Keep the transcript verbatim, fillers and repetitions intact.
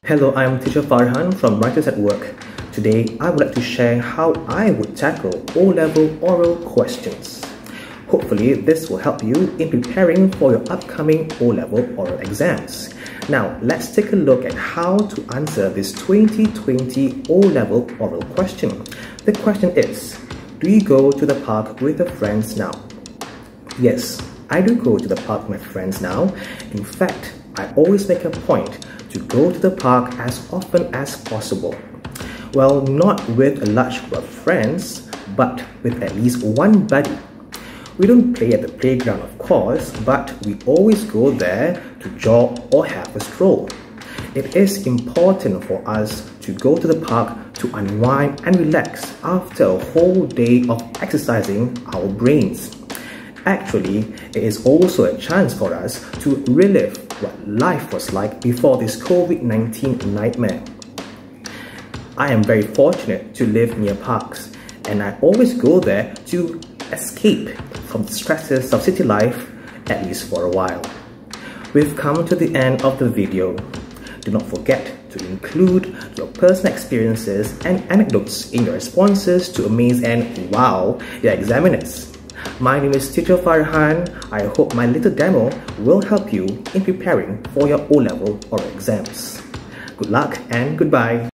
Hello, I'm teacher Farhan from Writers at Work. Today, I would like to share how I would tackle O-level oral questions. Hopefully, this will help you in preparing for your upcoming O-level oral exams. Now, let's take a look at how to answer this twenty twenty O-level oral question. The question is, do you go to the park with your friends now? Yes, I do go to the park with my friends now. In fact, I always make a point to go to the park as often as possible. Well, not with a large group of friends, but with at least one buddy. We don't play at the playground, of course, but we always go there to jog or have a stroll. It is important for us to go to the park to unwind and relax after a whole day of exercising our brains. Actually, it is also a chance for us to relive what life was like before this COVID nineteen nightmare. I am very fortunate to live near parks, and I always go there to escape from the stresses of city life, at least for a while. We've come to the end of the video. Do not forget to include your personal experiences and anecdotes in your responses to amaze and wow your examiners. My name is Teacher Farhan. I hope my little demo will help you in preparing for your O-level oral exams. Good luck and goodbye.